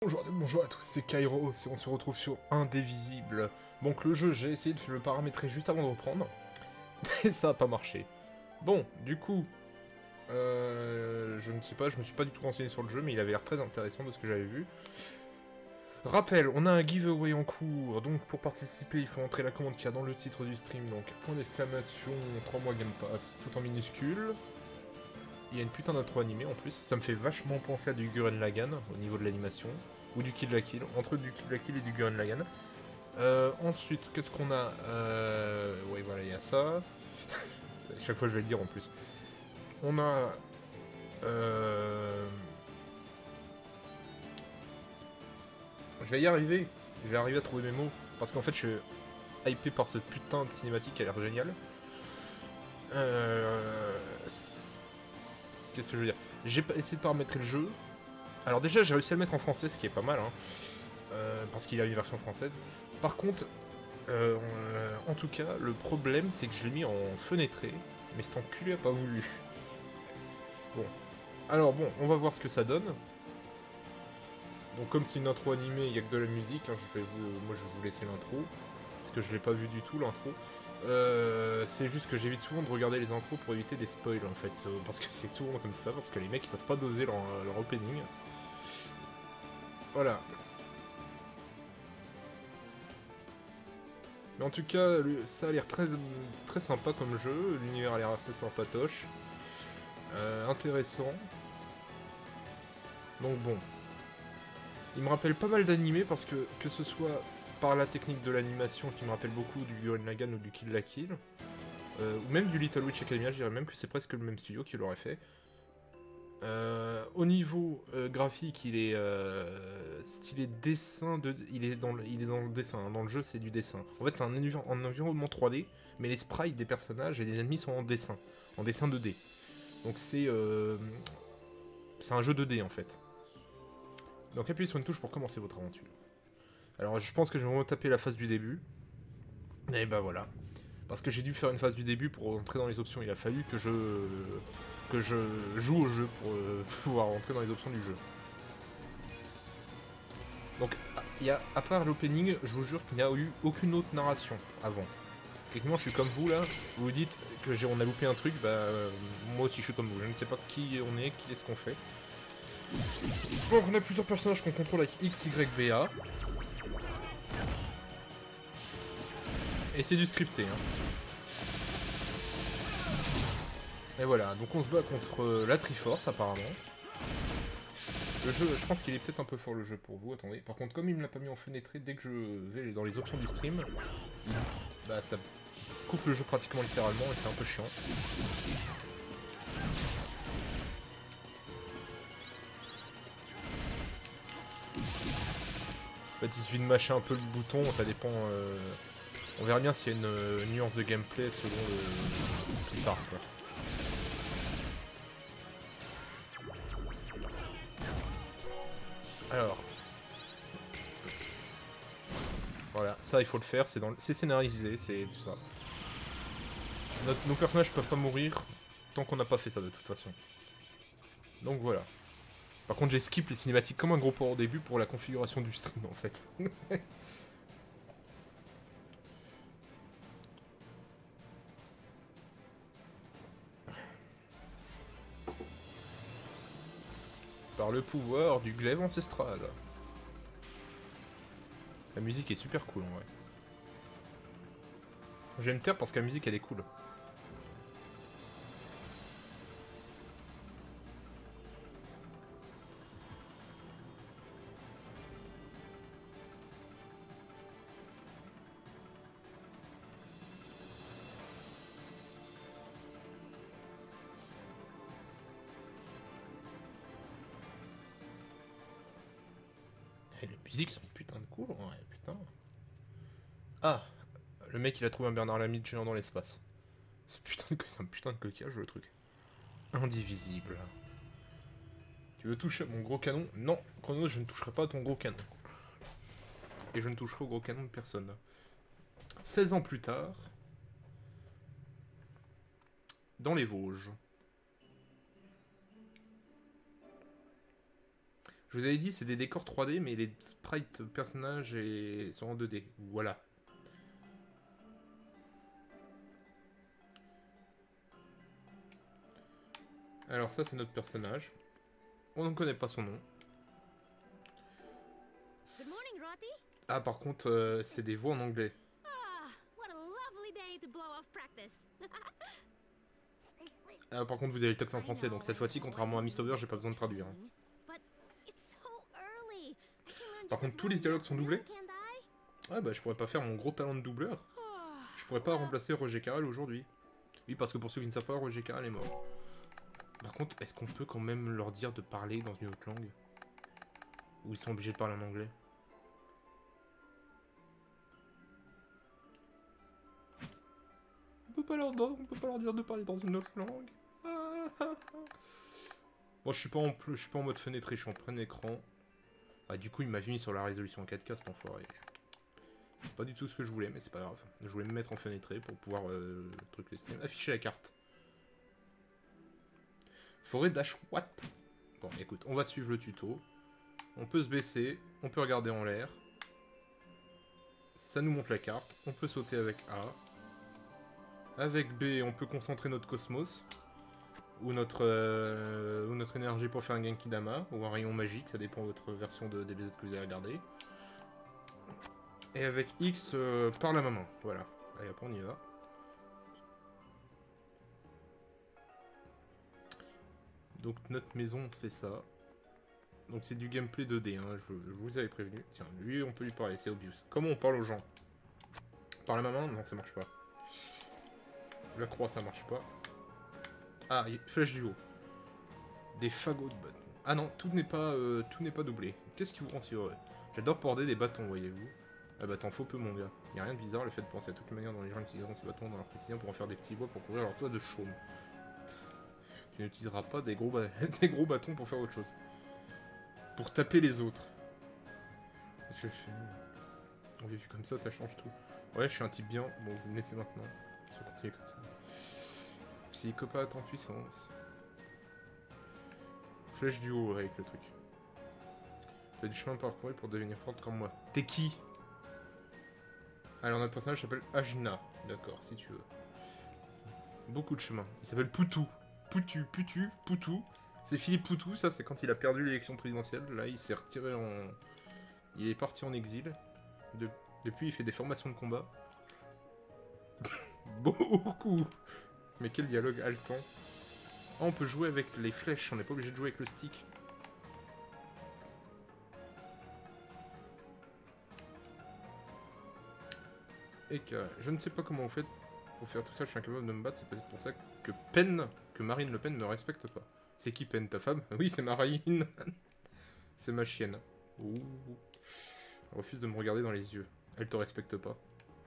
Bonjour à tous, c'est Kairos et on se retrouve sur Indivisible. Donc le jeu, j'ai essayé de le paramétrer juste avant de reprendre, et ça a pas marché. Bon, du coup, je ne sais pas, je me suis pas du tout renseigné sur le jeu, mais il avait l'air très intéressant de ce que j'avais vu. Rappel, on a un giveaway en cours, donc pour participer, il faut entrer la commande qu'il y a dans le titre du stream, donc point d'exclamation, 3 mois Game Pass, tout en minuscule. Il y a une putain d'intro animée en plus, ça me fait vachement penser à du Gurren Lagann au niveau de l'animation, ou du Kill la Kill, entre du Kill la Kill et du Gurren Lagann. Ensuite, qu'est-ce qu'on a ouais, voilà, il y a ça. Chaque fois, je vais le dire en plus. On a... Je vais y arriver. Je vais arriver à trouver mes mots. Parce qu'en fait, je suis hypé par cette putain de cinématique qui a l'air géniale. Qu'est-ce que je veux dire? J'ai essayé de paramétrer le jeu. Alors déjà, j'ai réussi à le mettre en français, ce qui est pas mal, hein. Parce qu'il a une version française. Par contre, en tout cas, le problème, c'est que je l'ai mis en fenêtré, mais cet enculé a pas voulu. Bon. Alors bon, on va voir ce que ça donne. Donc comme c'est une intro animée, il n'y a que de la musique, hein, moi je vais vous laisser l'intro, parce que je l'ai pas vu du tout l'intro. C'est juste que j'évite souvent de regarder les intros pour éviter des spoils en fait, parce que c'est souvent comme ça, parce que les mecs ils savent pas doser leur opening. Voilà. Mais en tout cas, ça a l'air très, très sympa comme jeu, l'univers a l'air assez sympatoche. Intéressant. Donc bon. Il me rappelle pas mal d'animés parce que ce soit par la technique de l'animation qui me rappelle beaucoup du Gurren Lagann ou du Kill la Kill, ou même du Little Witch Academia, je dirais même que c'est presque le même studio qui l'aurait fait. Au niveau graphique, il est stylé dessin il est dans le dessin, hein. Dans le jeu c'est du dessin. En fait c'est un environnement 3D, mais les sprites des personnages et des ennemis sont en dessin 2D. Donc c'est un jeu 2D en fait. Donc appuyez sur une touche pour commencer votre aventure. Alors je pense que je vais me retaper la phase du début. Et bah voilà. Parce que j'ai dû faire une phase du début pour entrer dans les options. Il a fallu que je joue au jeu pour pouvoir rentrer dans les options du jeu. Donc, à part l'opening, je vous jure qu'il n'y a eu aucune autre narration avant. Techniquement, je suis comme vous là, vous vous dites que on a loupé un truc, bah moi aussi je suis comme vous, je ne sais pas qui on est, qui est-ce qu'on fait. Donc on a plusieurs personnages qu'on contrôle avec X, Y, B, A. Et c'est du scripté, hein. Et voilà, donc on se bat contre la Triforce apparemment. Le jeu, je pense qu'il est peut-être un peu fort le jeu pour vous, attendez. Par contre, comme il me l'a pas mis en fenêtré, dès que je vais dans les options du stream, bah ça coupe le jeu pratiquement littéralement et c'est un peu chiant. En fait, il suffit de mâcher un peu le bouton, ça dépend... On verra bien s'il y a une nuance de gameplay selon ce qui part, quoi. Alors... Voilà, ça il faut le faire, c'est scénarisé, c'est tout ça. Nos personnages peuvent pas mourir tant qu'on n'a pas fait ça de toute façon. Donc voilà. Par contre j'ai skip les cinématiques comme un gros porc au début pour la configuration du stream en fait. Par le pouvoir du glaive ancestral. La musique est super cool en vrai. J'aime taire parce que la musique elle est cool. Et les musiques sont putain de cool, ouais, putain. Ah, le mec il a trouvé un Bernard Lamy géant dans l'espace. C'est un putain de coquillage le truc. Indivisible. Tu veux toucher mon gros canon? Non, Chronos, je ne toucherai pas à ton gros canon. Et je ne toucherai au gros canon de personne. 16 ans plus tard, dans les Vosges. Je vous avais dit, c'est des décors 3D, mais les sprites personnages sont en 2D. Voilà. Alors ça, c'est notre personnage. On ne connaît pas son nom. Good morning, Rothy. Ah, par contre, c'est des voix en anglais. Ah, what a lovely day to blow off practice. Ah, par contre, vous avez le texte en français, donc cette fois-ci, contrairement à Mistover, j'ai pas besoin de traduire. Hein. But it's so early. I can learn Par just contre, as tous well les in the dialogues sont doublés. afternoon, can't I? Ah bah, je pourrais pas faire mon gros talent de doubleur. Je pourrais pas remplacer Roger Carrel aujourd'hui. Oui, parce que pour ceux qui ne savent pas, Roger Carrel est mort. Par contre, est-ce qu'on peut quand même leur dire de parler dans une autre langue? Ou ils sont obligés de parler en anglais? On peut pas leur dire de parler dans une autre langue. Bon, je suis pas en mode fenêtré, je suis en plein écran. Ah, du coup, il m'a mis sur la résolution en 4K, cet enfoiré. C'est pas du tout ce que je voulais, mais c'est pas grave. Je voulais me mettre en fenêtré pour pouvoir afficher la carte. Forêt d'Ashwat. Bon, écoute, on va suivre le tuto. On peut se baisser, on peut regarder en l'air. Ça nous montre la carte. On peut sauter avec A. Avec B, on peut concentrer notre cosmos. Ou notre énergie pour faire un Genki Dama. Ou un rayon magique, ça dépend de votre version de DBZ que vous avez regardé. Et avec X, par la main. Voilà. Allez, hop, on y va. Donc notre maison, c'est ça. Donc c'est du gameplay 2D, hein, je vous avais prévenu. Tiens, lui, on peut lui parler, c'est obvious. Comment on parle aux gens? Par la main? Non, ça marche pas. La croix, ça marche pas. Ah, flèche du haut. Des fagots de bâtons. Ah non, tout n'est pas doublé. Qu'est-ce qui vous rend si heureux? J'adore border des bâtons, voyez-vous. Ah bah t'en faut peu, mon gars. Y a rien de bizarre le fait de penser à toutes les manières dont les gens utiliseront ces bâtons dans leur quotidien pour en faire des petits bois pour couvrir leur toit de chaume. Tu n'utiliseras pas des gros bâtons pour faire autre chose. Pour taper les autres. Je fais... On vu comme ça change tout. Ouais, je suis un type bien. Bon, vous me laissez maintenant. Si on continue comme ça. Psychopathe en puissance. Flèche du haut avec le truc. Tu as du chemin parcouru pour devenir forte comme moi. T'es qui? Alors notre personnage s'appelle Ajna. D'accord, si tu veux. Beaucoup de chemin. Il s'appelle Poutou. Poutou. C'est Philippe Poutou, ça c'est quand il a perdu l'élection présidentielle. Là, il s'est retiré en... Il est parti en exil. Depuis, il fait des formations de combat. Beaucoup. Mais quel dialogue haletant. Ah, on peut jouer avec les flèches, on n'est pas obligé de jouer avec le stick. Et que je ne sais pas comment vous faites pour faire tout ça, je suis incapable de me battre, c'est peut-être pour ça que Marine Le Pen me respecte pas. C'est qui Pen, ta femme? Oui, c'est Marine. C'est ma chienne. Ouh. Elle refuse de me regarder dans les yeux. Elle te respecte pas.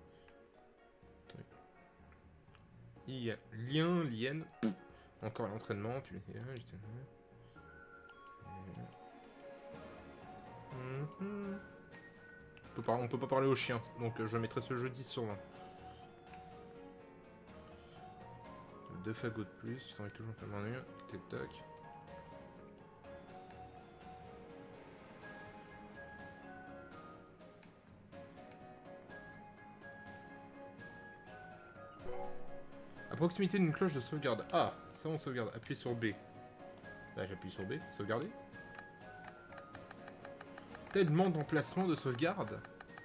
Il y a lien. Encore l'entraînement, tu... On peut pas parler aux chiens, donc je mettrai ce jeu 10 sur 20. 2 fagots de plus, t'en es toujours pas m'ennuyer. Tac. À proximité d'une cloche de sauvegarde. Ah, ça on sauvegarde. Appuyez sur B. Là j'appuie sur B. Sauvegarder. Tellement d'emplacements de sauvegarde.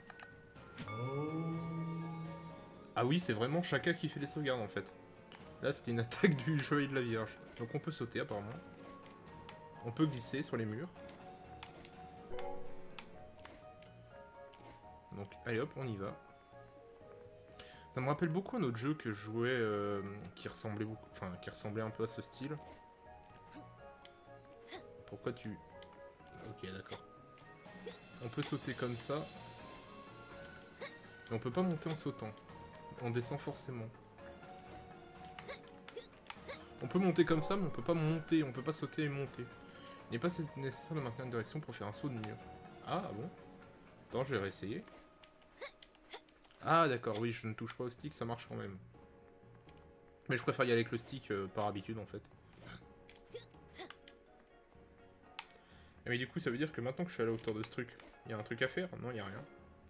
Ah oui, c'est vraiment Chaka qui fait les sauvegardes en fait. Là c'était une attaque du Chevalier de la Vierge. Donc on peut sauter apparemment. On peut glisser sur les murs. Donc allez hop, on y va. Ça me rappelle beaucoup un autre jeu que je jouais qui ressemblait beaucoup, enfin qui ressemblait un peu à ce style. Pourquoi tu... Ok, d'accord. On peut sauter comme ça. Mais on peut pas monter en sautant. On descend forcément. On peut monter comme ça, mais on peut pas monter. On peut pas sauter et monter. Il n'est pas nécessaire de maintenir une direction pour faire un saut de mur. Ah bon? Attends, je vais réessayer. Ah d'accord, oui, je ne touche pas au stick, ça marche quand même. Mais je préfère y aller avec le stick par habitude en fait. Mais du coup, ça veut dire que maintenant que je suis à la hauteur de ce truc, il y a un truc à faire? Non, il n'y a rien.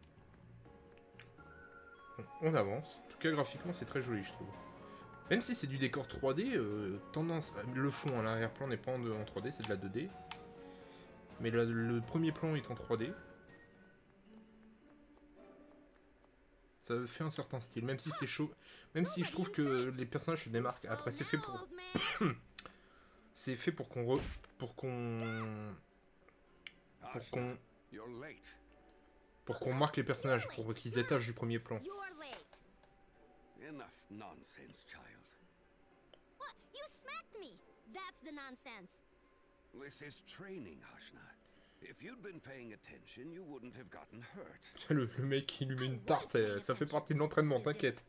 Bon, on avance. En tout cas, graphiquement, c'est très joli, je trouve. Même si c'est du décor 3D, tendance... Le fond à l'arrière-plan n'est pas en 3D, c'est de la 2D. Mais le premier plan est en 3D. Ça fait un certain style, même si c'est chaud. Même si je trouve que les personnages se démarquent. Après, c'est fait pour... C'est fait pour qu'on... Pour qu'on... Pour qu'on marque les personnages, pour qu'ils se détachent du premier plan. Enough nonsense, child. What? You smacked me. That's the nonsense. This is training, Ashna. If you'd been paying attention, you wouldn't have gotten hurt. Le mec qui lui met une tarte, ça fait partie de l'entraînement, t'inquiète.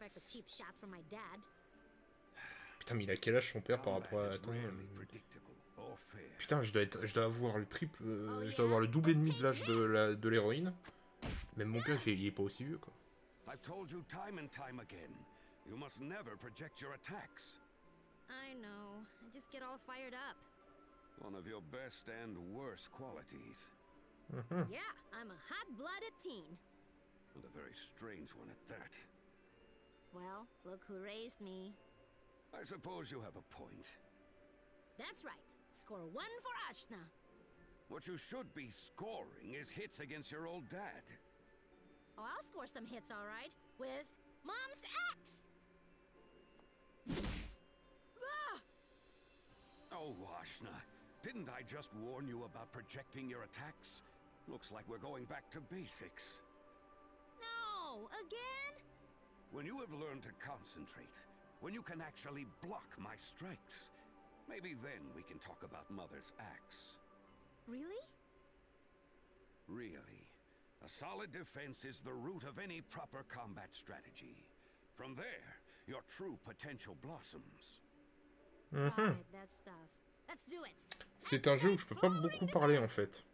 Putain, mais il a quel âge son père par rapport à... Attends, putain, je dois avoir le triple... je dois avoir le double et demi de l'âge de l'héroïne. Même mon père, il est pas aussi vieux, quoi. I've told you time and time again, you must never project your attacks. I know. I just get all fired up. One of your best and worst qualities. Yeah, I'm a hot-blooded teen. And a very strange one at that. Well, look who raised me. I suppose you have a point. That's right. Score 1 for Ashna. What you should be scoring is hits against your old dad. Oh, I'll score some hits, all right. With Mom's axe. Ah! Oh, Ashna, didn't I just warn you about projecting your attacks? Looks like we're going back to basics. No, again? When you have learned to concentrate, when you can actually block my strikes, maybe then we can talk about Mother's axe. Really? Really. A solid defense is the root of any proper combat strategy. From there, your true potential blossoms. Right, that stuff. Let's do it. C'est un jeu où je peux pas beaucoup parler en fait.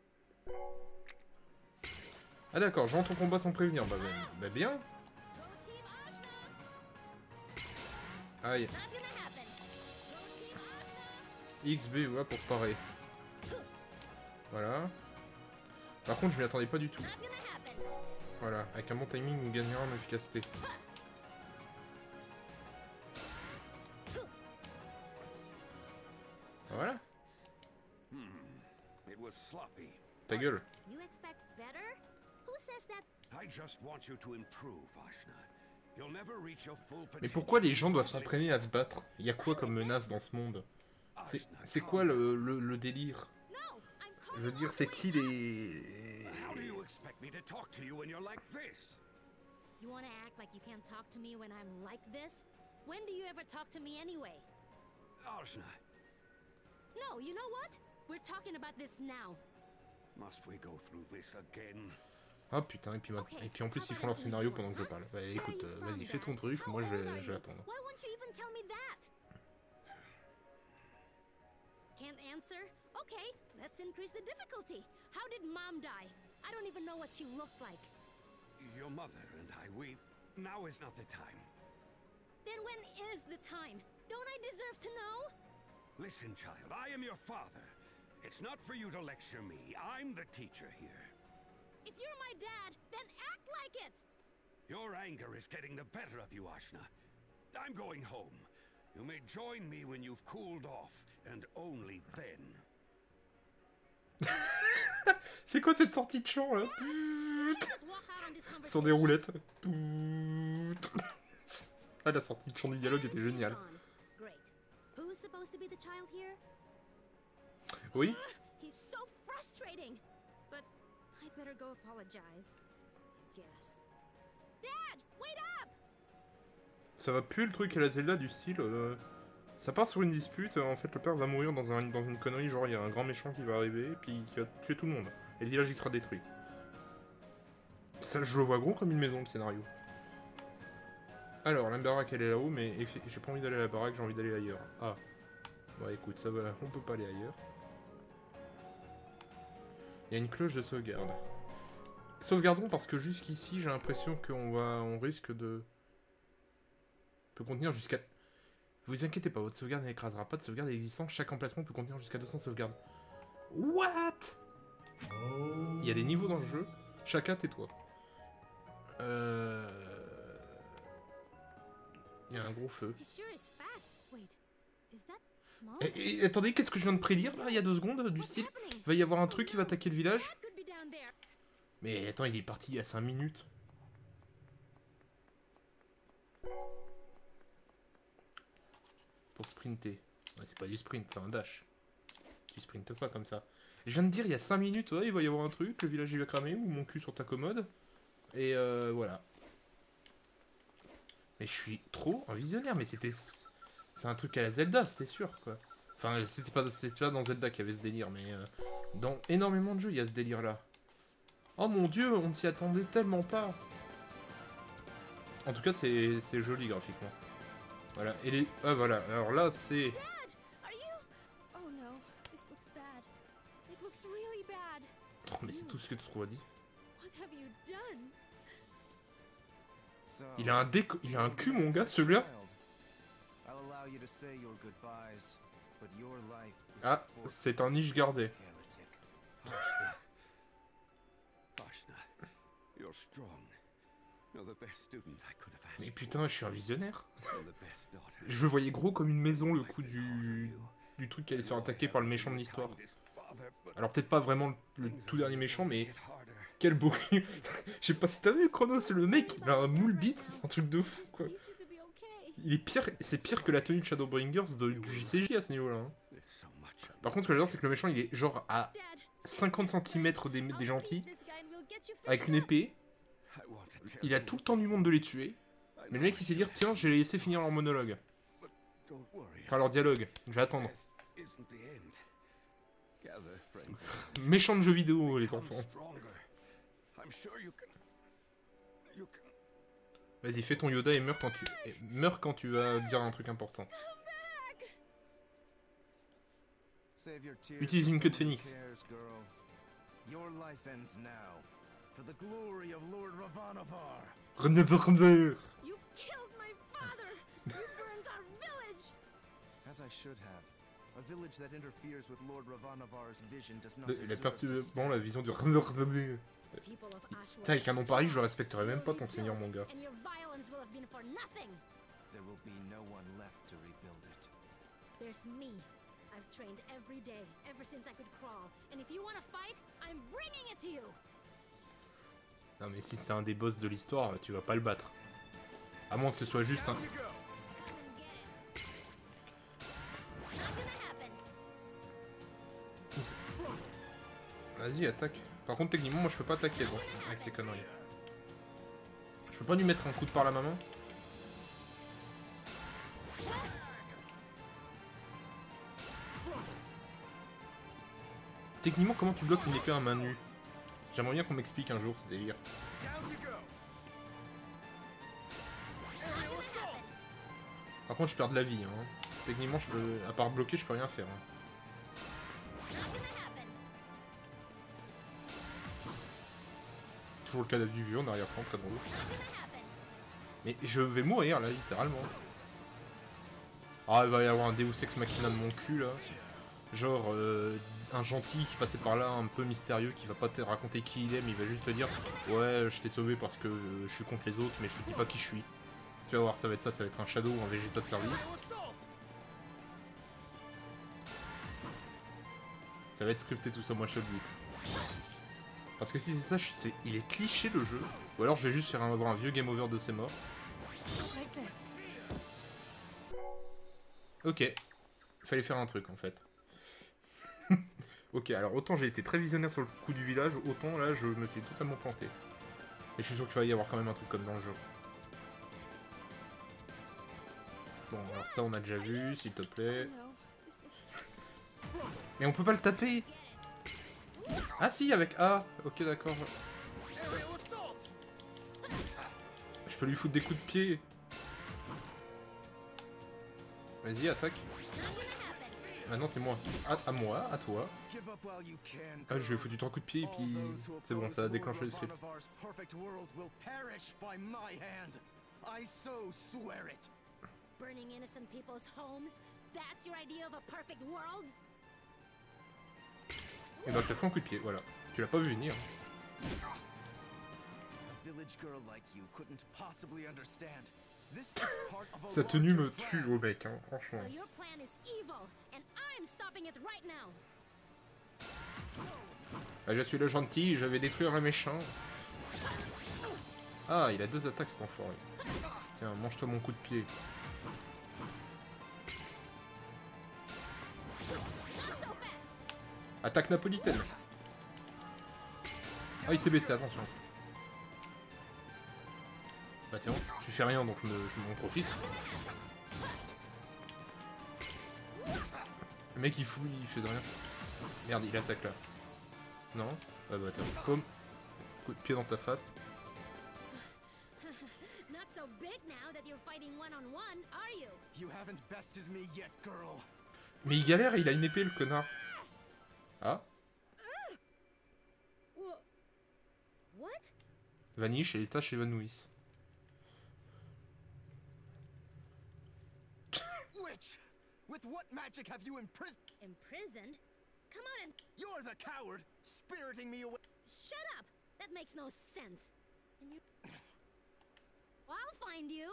Ah d'accord, je rentre au combat sans prévenir. Bah bien. Go Team Ashna. Aïe. Not gonna happen. Go Team Ashna. XB, voilà pour parer. Voilà. Par contre, je m'y attendais pas du tout. Not gonna happen. Voilà, avec un bon timing, on gagnera en efficacité. Voilà. It was sloppy. Ta gueule. You expect better? Who says that? I just want you to improve, Ashna. You'll never reach your full potential. Mais pourquoi les gens doivent s'entraîner à se battre? Il y a quoi comme menace dans ce monde? C'est quoi le délire? No, I'm Je veux dire, c'est qui les... How do you expect me to talk to you when you're like this? You wanna act like you can't talk to me when I'm like this? When do you ever talk to me anyway? Ashna, No, you know what? We're talking about this now. must we go through this again? Ah putain, et puis en plus ils font leur scénario pendant que je parle. Bah écoute, vas-y, fais ton truc, moi je vais attendre. Why won't you even tell me that? Can't answer? Okay, let's increase the difficulty. How did Mom die? I don't even know what she looked like. Your mother and I, now is not the time. Then when is the time? Don't I deserve to know? Listen, child, I am your father. It's not for you to lecture me. I'm the teacher here. If you're my dad, then act like it! Your anger is getting the better of you, Ashna. I'm going home. You may join me when you've cooled off, and only then. C'est quoi cette sortie de chant là? Just walk out on this Sur des conversation. roulettes. Ah, la sortie de chant du dialogue était géniale. Great. Who's supposed to be the child here? Oui. He's so frustrating. But I better go apologize. I guess. Dad, wait up! Ça va plus le truc à la Zelda du style... Ça part sur une dispute, en fait le père va mourir dans une connerie, genre il y a un grand méchant qui va arriver, puis qui va tuer tout le monde. Et le village il sera détruit. Ça, je le vois gros comme une maison, le scénario. Alors, la baraque elle est là-haut, mais j'ai pas envie d'aller à la baraque, j'ai envie d'aller ailleurs. Ah. Bah écoute, ça va, on peut pas aller ailleurs. Il y a une cloche de sauvegarde. Sauvegardons parce que jusqu'ici, j'ai l'impression on risque de... peut contenir jusqu'à... Vous inquiétez pas, votre sauvegarde n'écrasera pas de sauvegarde existante. Chaque emplacement peut contenir jusqu'à 200 sauvegardes. What? Il y a des niveaux dans le jeu. Chacun, tais-toi. Il y a un gros feu. He sure is fast. Wait, is that smoke? Et attendez, qu'est-ce que je viens de prédire là, il y a 2 secondes, du style il va y avoir un truc qui va attaquer le village. That could be down there. Mais attends, il est parti il y a 5 minutes. Pour sprinter. Ouais, c'est pas du sprint, c'est un dash. Tu sprintes pas comme ça. Je viens de dire il y a 5 minutes, ouais, il va y avoir un truc, le village il va cramer, ou mon cul sur ta commode. Et voilà. Mais je suis trop un visionnaire, mais c'était... C'est un truc à la Zelda, c'était sûr, quoi. Enfin, c'était pas dans Zelda qu'il y avait ce délire, mais... dans énormément de jeux, il y a ce délire-là. Oh mon dieu, on ne s'y attendait tellement pas. En tout cas, c'est joli graphiquement. Voilà, et les... Ah voilà, alors là, c'est... Dad, are you? Oh no, this looks bad. It looks really bad. Oh, mais c'est tout ce que tu trouves à dire. What have you done? Il a un déco... Il a un cul, mon gars, celui-là. Ah, c'est un niche gardé. Ashna, you're strong. You're the best student I could have Mais asked putain, je suis un visionnaire. for. You're the best daughter. Je le voyais gros comme une maison, le coup du truc qui allait se faire attaquer par le méchant de l'histoire. Alors peut-être pas vraiment le tout dernier méchant, mais quel beau cul. Je sais pas si t'as vu Chronos, le mec, il a un moule bite, c'est un truc de fou, Just quoi. need you to be okay. Il est pire, c'est pire que la tenue de Shadowbringers du JCJ à ce niveau-là. Hein. Par contre, ce que j'adore, c'est que le méchant, il est genre à Dad, 50 cm des I'll gentils, beat this guy and we'll get you fixed avec une up. épée. Il a tout le temps du monde de les tuer. Mais le mec, il sait dire, tiens, je vais les laisser finir leur monologue. Enfin, leur dialogue. Je vais attendre. Méchant de jeux vidéo, les enfants. Vas-y, fais ton Yoda et meurs quand tu vas dire un truc important. Utilise une queue de phénix. Renever. You killed my father. You burned our village. As I should have. A village that interferes with Lord Ravanavar's vision does not Il a deserve perdu to stay. la vision du Renever. People of Ashwa. Putain, avec un nom pareil, je le respecterais même pas ton seigneur, mon gars. And your violence will have been for nothing. There will be no one left to rebuild it. There's me. I've trained every day, ever since I could crawl. And if you want to fight, I'm bringing it to you. Non mais si c'est un des boss de l'histoire, tu vas pas le battre. À moins que ce soit juste un... Come and get it. Not gonna happen. Vas-y, attaque. Par contre, techniquement, moi je peux pas attaquer bon, avec ces conneries. Je peux pas lui mettre un coup de par la main. Techniquement, comment tu bloques une épée à main nue? J'aimerais bien qu'on m'explique un jour ce délire. Par contre, je perds de la vie. Hein. Techniquement, je peux, à part bloquer, je peux rien faire. Hein. Toujours le cadavre du vieux en arrière-plan, très drôle. Mais je vais mourir là, littéralement. Ah, il va y avoir un Deus Ex Machina de mon cul là. Genre, un gentil qui passait par là, un peu mystérieux, qui va pas te raconter qui il est, mais il va juste te dire ouais, je t'ai sauvé parce que je suis contre les autres, mais je te dis pas qui je suis. Tu vas voir, ça va être ça, ça va être un Shadow ou un Vegeta de service. Ça va être scripté tout ça, moi je te le dis. Parce que si c'est ça, il est cliché le jeu. Ou alors je vais juste faire avoir un vieux game over de ses morts. Like this. Ok. Il fallait faire un truc en fait. Ok, alors autant j'ai été très visionnaire sur le coup du village, autant là je me suis totalement planté. Et je suis sûr qu'il va y avoir quand même un truc comme dans le jeu. Bon, alors ça on a déjà vu, s'il te plaît. No, this looks Mais on peut pas le taper. Ah si, avec A. Ok, d'accord. Je peux lui foutre des coups de pied. Vas-y, attaque. Maintenant c'est moi. À moi, à toi. Ah, je lui ai foutu 3 coups de pied et puis c'est bon, ça a déclenché le script. burning innocent people's homes. That's your idea of a perfect world? Et ben je te fais un coup de pied, voilà. Tu l'as pas vu venir. A village girl like you couldn't possibly understand. This is part of a Sa tenue me larger tue plan. au bec, hein, franchement. Well, your plan is evil, and I'm stopping it right now. Ah, je suis le gentil, je vais détruire le méchant. Ah, il a 2 attaques cet enfoiré. Tiens, mange-toi mon coup de pied. Not so fast. Attaque napolitaine. Ah, il s'est baissé, attention. Bah tiens, tu fais rien donc je m'en profite. Le mec il fouille, il fait de rien. Merde, il attaque là. Non? Ah bah attends, comme coup de pied dans ta face. Not so big now that you're fighting one-on-one, are you? You haven't bested me yet, girl. Mais il galère, il a une épée le connard. Ah, What? vaniche et les tâches évanouissent. Witch! With what magic have you imprisoned? Imprisoned? Come on and You're the coward, spiriting me away. shut up! That makes no sense. And you... Well, I'll find you.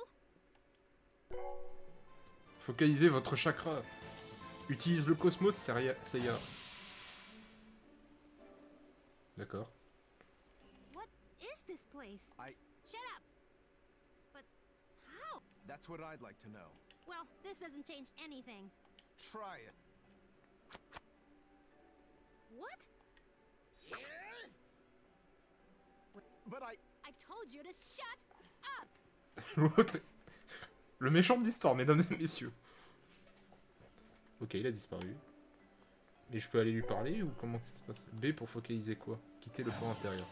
Focalisez votre chakra. Utilise le cosmos, Seiya. D'accord. What is this place? Shut up! But how? That's what I'd like to know. Well, this doesn't change anything. Try it. What? But I told you to shut up! L'autre. Le méchant de l'histoire, mesdames et messieurs. Ok, il a disparu. Mais je peux aller lui parler ou comment ça se passe? B pour focaliser quoi? Quitter le fort intérieur.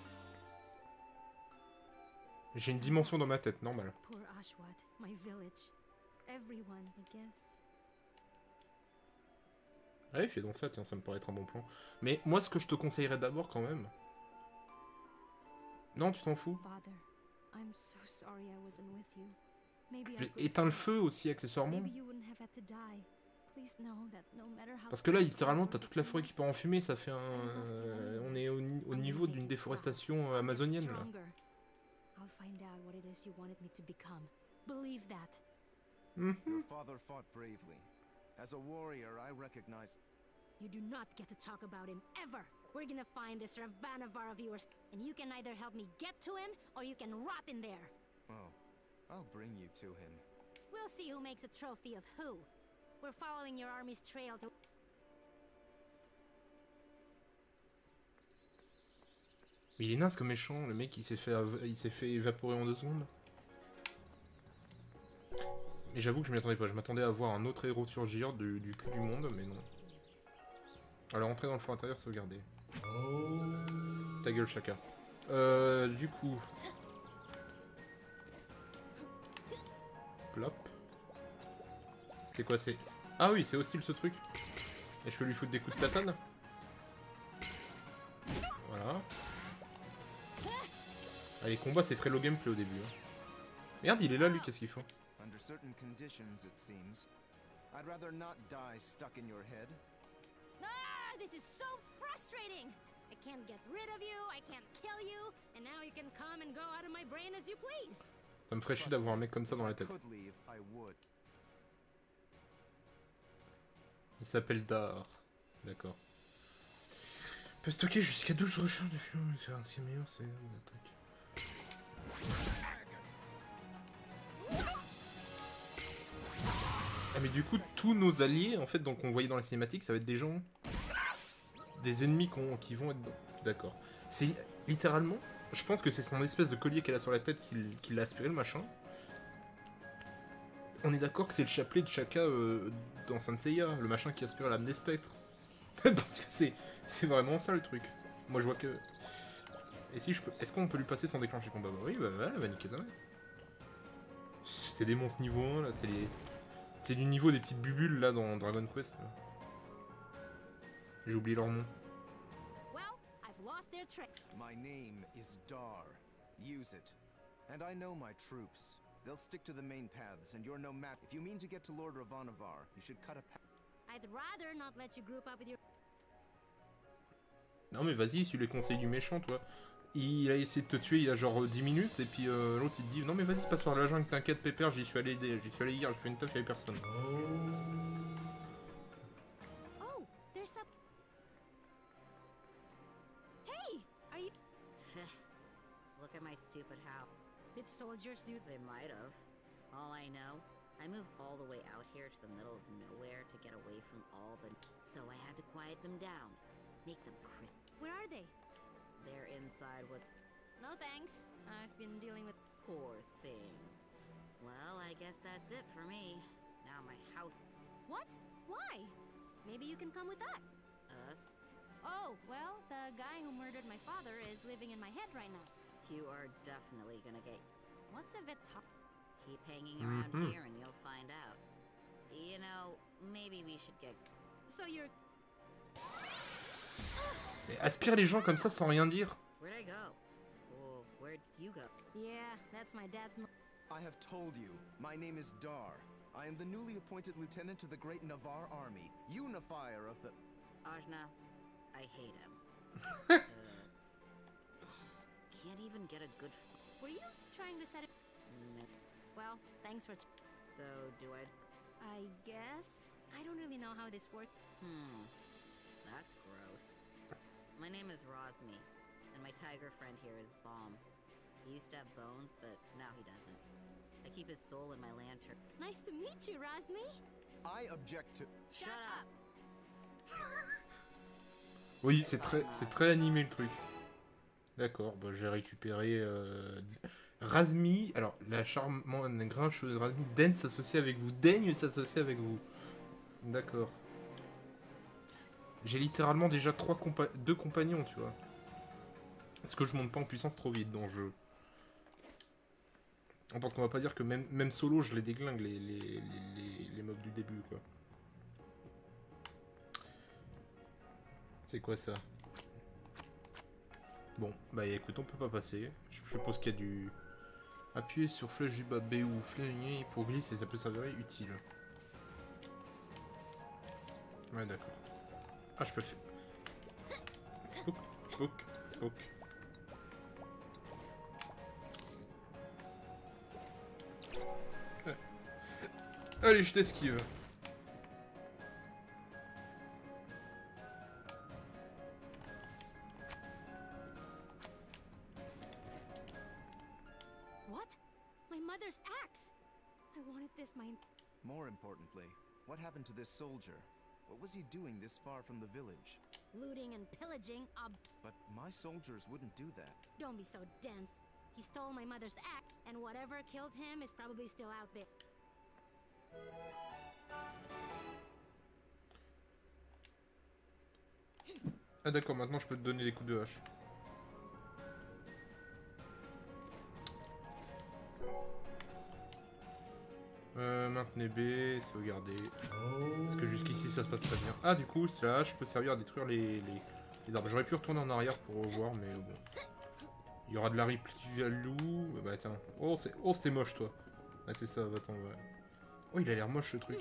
J'ai une dimension dans ma tête, normal. Poor Ashwat, my village. Everyone, I guess. Ouais, fais donc ça, tiens, ça me paraît être un bon plan. Mais moi, ce que je te conseillerais d'abord quand même... Non, tu t'en fous. Father, I'm so sorry I wasn't with you. Maybe I J'ai could éteint le feu aussi, accessoirement. Maybe you wouldn't have had to die. Please know that no matter how Parce que là, tough littéralement, it is t'as or toute la forêt qui what part en fumée, ça fait un... On est au niveau d'une déforestation amazonienne, là. stronger. I'll find out what it is you wanted me to become. Believe that. Mhm. your father fought bravely. As a warrior, I recognize. You do not get to talk about him ever. We're gonna find this Ravanavar of yours, and you can either help me get to him or you can rot in there. Oh, I'll bring you to him. We'll see who makes a trophy of who. We're following your army's trail to... Mais il est naze comme méchant, le mec il s'est fait évaporer en 2 secondes. Et j'avoue que je m'y attendais pas, je m'attendais à voir un autre héros surgir du cul du monde, mais non. Alors entrer dans le fort intérieur, sauvegarder. Ta gueule chacun. Du coup... Plop. C'est quoi c'est... Ah oui, c'est hostile ce truc. Et je peux lui foutre des coups de platane. Voilà. Ah, les combats c'est très low gameplay au début. Hein. Merde, il est là lui, qu'est-ce qu'il faut? Under certain conditions, it seems. I'd rather not die stuck in your head. Ah, this is so frustrating! I can't get rid of you, I can't kill you, and now you can come and go out of my brain as you please. Ça me ferait chier d'avoir un mec comme ça dans la tête. If I could leave, I would. Il s'appelle Dar. D'accord. Peut stocker jusqu'à 12 recharges de fuel. C'est un ce meilleur, c'est un truc. Ah mais du coup tous nos alliés en fait donc on voyait dans la cinématique ça va être des gens, des ennemis qui vont être d'accord. C'est littéralement, je pense que c'est son espèce de collier qu'elle a sur la tête qui l'a aspiré le machin. On est d'accord que c'est le chapelet de Shaka dans Saint Seiya, le machin qui aspire l'âme des spectres. Parce que c'est vraiment ça le truc. Moi je vois que... Et si je peux... Est-ce qu'on peut lui passer sans déclencher combat? Bah oui, bah voilà, elle va niquer ta mère. C'est des monstres niveau 1 là, c'est du niveau des petites bubules là dans Dragon Quest. J'ai oublié leur nom. Well, I've lost their track. My name is Dar. Use it. And I know my troops. They'll stick to the main paths, and you're no match. If you mean to get to Lord Ravanavar, you should cut a path. I'd rather not let you group up with your... Non mais vas-y, suis les conseils du méchant, toi. Il a essayé de te tuer il y a genre 10 minutes, et puis l'autre il te dit non mais vas-y, passe par la jungle, t'inquiète pépère, j'y suis allé hier, j'ai fait une teuf, y'avait personne. Oh, there's some. Hey, are you? Look at my stupid house. Did soldiers do? They might have. All I know, I moved all the way out here to the middle of nowhere to get away from all the... So I had to quiet them down. Make them crisp. Where are they? They're inside what's... No thanks. I've been dealing with. Poor thing. Well, I guess that's it for me. Now my house... What? Why? Maybe you can come with us. Us? Oh, well, the guy who murdered my father is living in my head right now. You are definitely gonna get... What's a bit top? Keep hanging around here and you'll find out. You know, maybe we should get... So you're. Mais aspire les gens comme ça sans rien dire. Where'd I go? Oh, where'd you go? Yeah, that's my dad's. I have told you, my name is Dar. I am the newly appointed lieutenant to the great Navarre army, unifier of the... Ajna, I hate him. Can't even get a good... Were you trying to set it? Well, thanks for. So, do I... I guess. I don't really know how this works. That's gross. My name is Rosmi, and my tiger friend here is Bomb. He used to have bones, but now he doesn't. I keep his soul in my lantern. Nice to meet you, Rosmi. I object to... Shut up! Oui, c'est très animé le truc. D'accord, bah, j'ai récupéré Razmi. Alors, la charmante grincheuse Razmi daigne s'associer avec vous. Daigne s'associer avec vous. D'accord. J'ai littéralement déjà deux compagnons, tu vois. Est-ce que je monte pas en puissance trop vite dans le jeu? Parce qu'on va pas dire que même solo, je les déglingue, les mobs du début, quoi. C'est quoi ça? Bon, bah écoute, on peut pas passer. Je suppose qu'il y a du... Appuyer sur flèche du bas B ou flèche pour glisser, ça peut s'avérer utile. Ouais, d'accord. Ah, je peux faire... Pouk, pouk, pouk. Ouais. Allez, je t'esquive. What? My mother's axe. I wanted this my. More importantly, what happened to this soldier? What was he doing this far from the village? Looting and pillaging. But my soldiers wouldn't do that. Don't be so dense. He stole my mother's axe, and whatever killed him is probably still out there. Ah d'accord, maintenant je peux te donner des coups de hache. Maintenez B, sauvegarder. Parce que jusqu'ici ça se passe très bien. Ah du coup, la hache peut servir à détruire les arbres. J'aurais pu retourner en arrière pour revoir, mais bon. Il y aura de la replay value. Bah attends. Oh, c'était moche toi. Ah c'est ça, attends, ouais. Oh, il a l'air moche ce truc.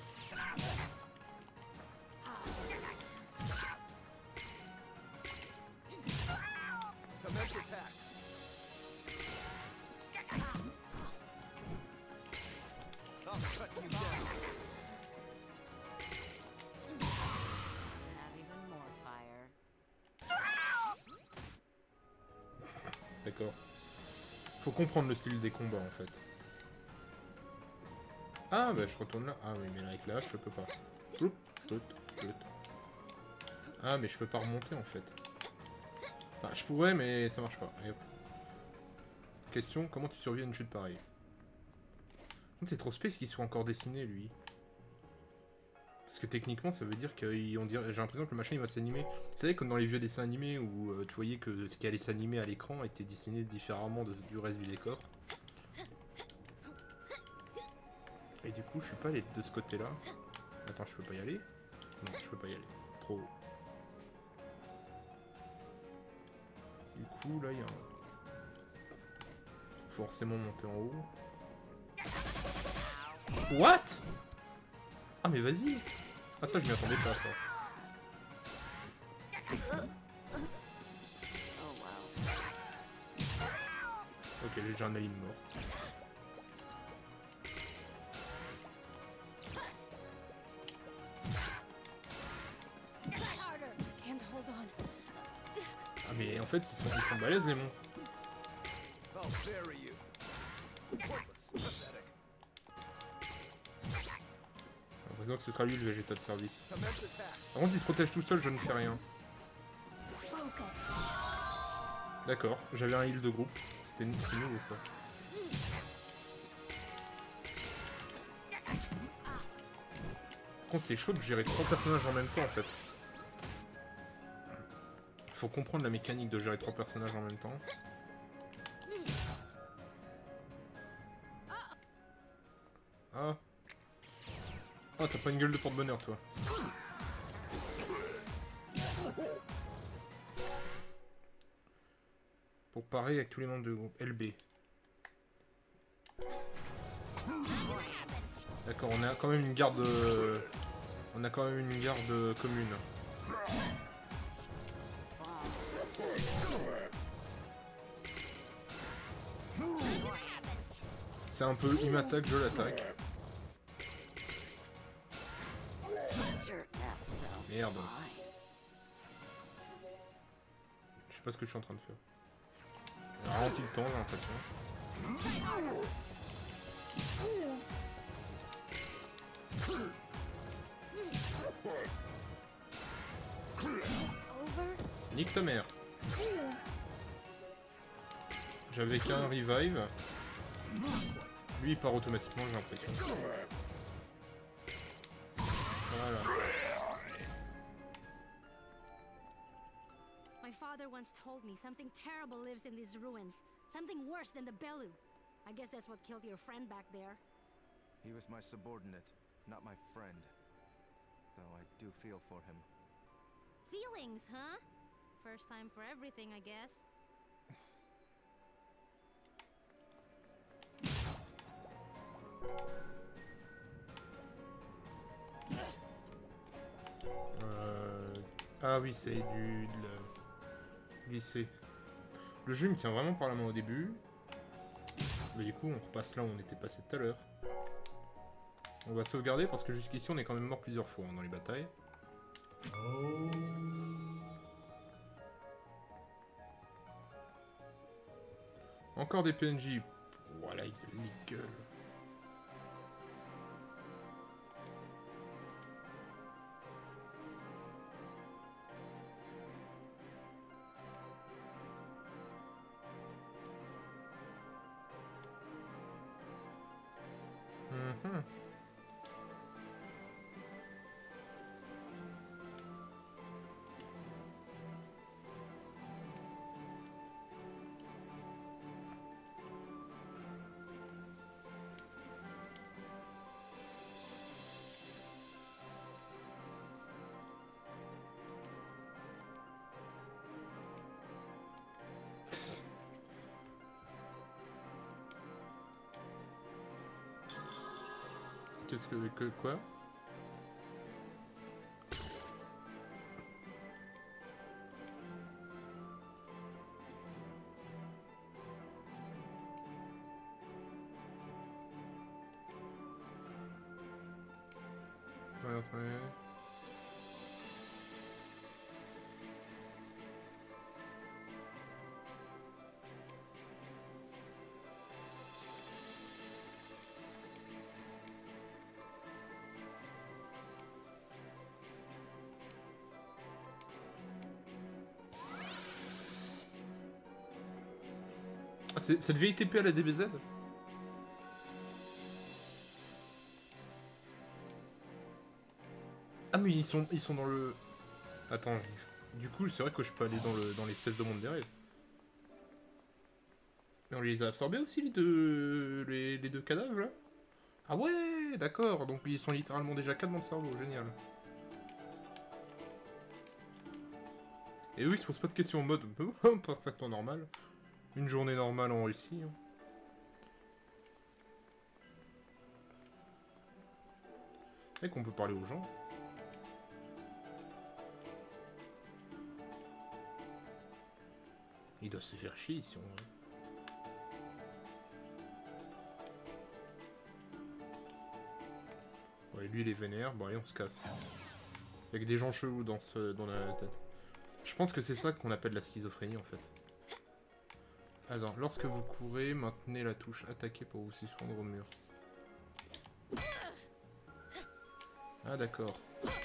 Commence attack. I'll cut you down. Have even more fire. D'accord. Faut comprendre le style des combats en fait. Ah bah je retourne là. Ah oui mais là avec la hache je peux pas. Ah mais je peux pas remonter en fait. Enfin, je pourrais mais ça marche pas. Allez, hop. Question, comment tu survis à une chute pareille? C'est trop space qu'il soit encore dessiné lui. Parce que techniquement ça veut dire que j'ai l'impression que le machin il va s'animer. Vous savez comme dans les vieux dessins animés où tu voyais que ce qui allait s'animer à l'écran était dessiné différemment du reste du décor. Et du coup je suis pas allé de ce côté là. Attends, je peux pas y aller? Non, je peux pas y aller. Trop haut. Du coup là il y a un... Forcément monter en haut. What? Ah mais vas-y. Ah ça je m'y attendais pas ça. Ok, j'ai déjà un alien mort. Try harder. Can't hold on. Ah mais en fait, ils sont balèzes les monstres. I'll bury you. Worthless, pathetic. J'ai l'impression que ce sera lui le Vegeta de service. Commence attack. Par contre, s'il se protège tout seul, je ne fais rien. Focus. D'accord, j'avais un heal de groupe. C'est nouveau ça. Par contre, c'est chaud de gérer 3 personnages en même temps en fait. Faut comprendre la mécanique de gérer 3 personnages en même temps. Ah. Oh, t'as pas une gueule de porte-bonheur toi. Pour parer avec tous les membres de groupe LB. D'accord, on a quand même une garde. On a quand même une garde commune. C'est un peu, il m'attaque, je l'attaque. Merde. Je sais pas ce que je suis en train de faire. Il a ralenti le temps, j'ai l'impression. Nique ta mère. J'avais qu'un revive. Lui il part automatiquement, j'ai l'impression. Voilà. My father once told me something terrible lives in these ruins. Something worse than the Belu. I guess that's what killed your friend back there. He was my subordinate, not my friend. Though I do feel for him. Feelings, huh? First time for everything, I guess. Ah oui, c'est du lycée. Le jeu me tient vraiment par la main au début. Mais du coup, on repasse là où on était passé tout à l'heure. On va sauvegarder parce que jusqu'ici, on est quand même mort plusieurs fois hein, dans les batailles. Encore des PNJ. Voilà, il gueule. Qu'est-ce que quoi? Ouais. Ah, c'est cette vieille TP à la DBZ? Ah mais ils sont dans le... Attends, du coup c'est vrai que je peux aller dans l'espèce de monde des rêves. Mais on les a absorbés aussi les deux cadavres là? Ah ouais, d'accord, donc ils sont littéralement déjà 4 dans le cerveau, génial. Et eux ils se posent pas de questions en mode parfaitement normal. Une journée normale en Russie. Hein. Et qu'on peut parler aux gens. Ils doivent se faire chier ici. Ouais, lui, il est vénère. Bon, allez, on se casse. Il y a que des gens chelous dans la tête. Je pense que c'est ça qu'on appelle la schizophrénie, en fait. Alors, lorsque vous courez, maintenez la touche attaquer pour vous suspendre au mur. Ah, d'accord.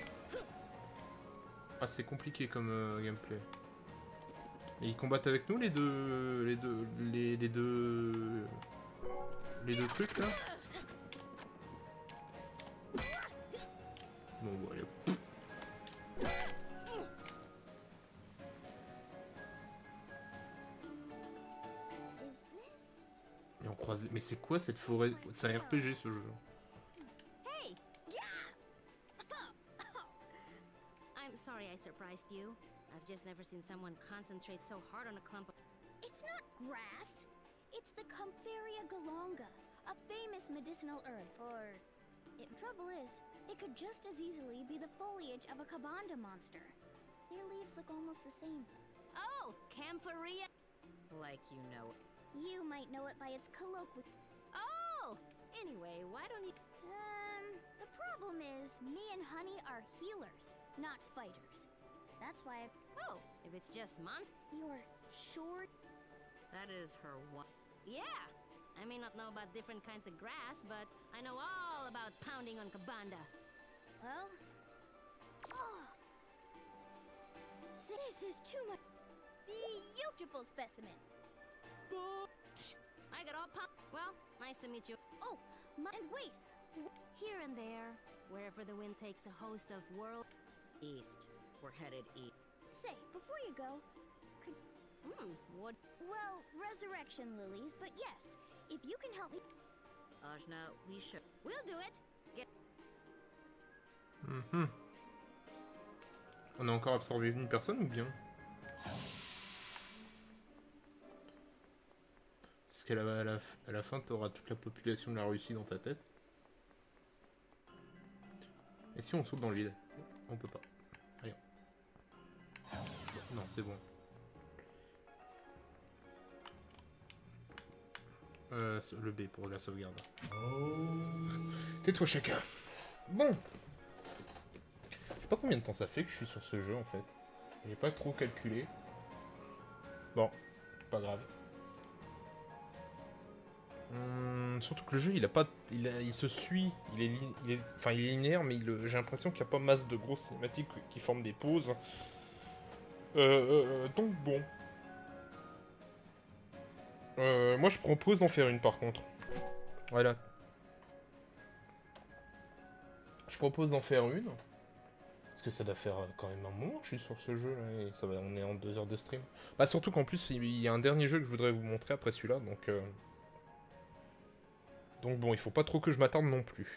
Ah, c'est compliqué comme gameplay. Et ils combattent avec nous, les deux trucs, là? Bon, bon, allez. Et on croise... Mais c'est quoi cette forêt? C'est un RPG, ce jeu. Hey! I'm sorry I surprised you. I've just never seen someone concentrate so hard on a clump of... It's not grass. It's the Comferia galonga, a famous medicinal herb for... Trouble is, it could just as easily be the foliage of a Kabanda monster. Their leaves look almost the same. Oh, Camphoria! Like you know. You might know it by its colloquial... Oh! Anyway, why don't you... The problem is, me and Honey are healers, not fighters. That's why Oh, if it's just You're sure? That is her one. Yeah! I may not know about different kinds of grass, but I know all about pounding on Kabanda. Well... Oh... This is too much... Beautiful specimen. I got all Well, nice to meet you. Oh, and wait! Here and there, wherever the wind takes a host of world... East. We're headed east. Say, before you go... what? Well, resurrection lilies, but yes. If you can help me... Ajna, we should... We'll do it! On a encore absorbé une personne ou bien? Parce qu'à la fin, t'auras toute la population de la Russie dans ta tête. Et si on saute dans le vide? On peut pas. Allez. Non, c'est bon. Le B pour la sauvegarde. Tais-toi chacun. Bon. Je sais pas combien de temps ça fait que je suis sur ce jeu en fait. J'ai pas trop calculé. Bon, pas grave. Surtout que le jeu il a pas. Il se suit. Il est linéaire, mais j'ai l'impression qu'il n'y a pas masse de grosses cinématiques qui forment des pauses. Donc bon. Moi je propose d'en faire une par contre. Voilà. Je propose d'en faire une. Parce que ça doit faire quand même un moment que je suis sur ce jeu là. Et ça va, on est en 2 heures de stream. Bah surtout qu'en plus il y a un dernier jeu que je voudrais vous montrer après celui-là. Donc bon, il faut pas trop que je m'attarde non plus.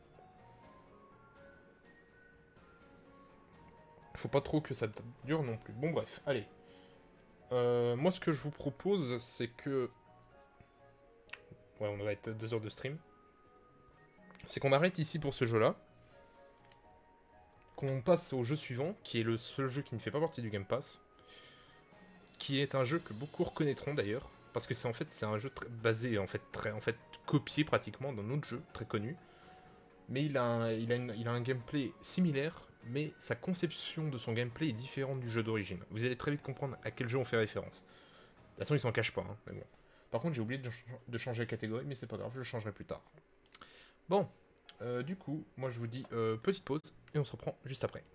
Il faut pas trop que ça dure non plus. Bon bref, allez. Moi ce que je vous propose c'est que... Ouais, on va être 2 heures de stream. C'est qu'on arrête ici pour ce jeu-là. Qu'on passe au jeu suivant, qui est le seul jeu qui ne fait pas partie du Game Pass. Qui est un jeu que beaucoup reconnaîtront d'ailleurs. Parce que c'est un jeu basé, copié pratiquement d'un autre jeu très connu. Mais il a un gameplay similaire, mais sa conception de son gameplay est différente du jeu d'origine. Vous allez très vite comprendre à quel jeu on fait référence. De toute façon, il s'en cache pas, hein, mais bon. Par contre, j'ai oublié de changer la catégorie, mais c'est pas grave, je le changerai plus tard. Bon, du coup, moi je vous dis petite pause, et on se reprend juste après.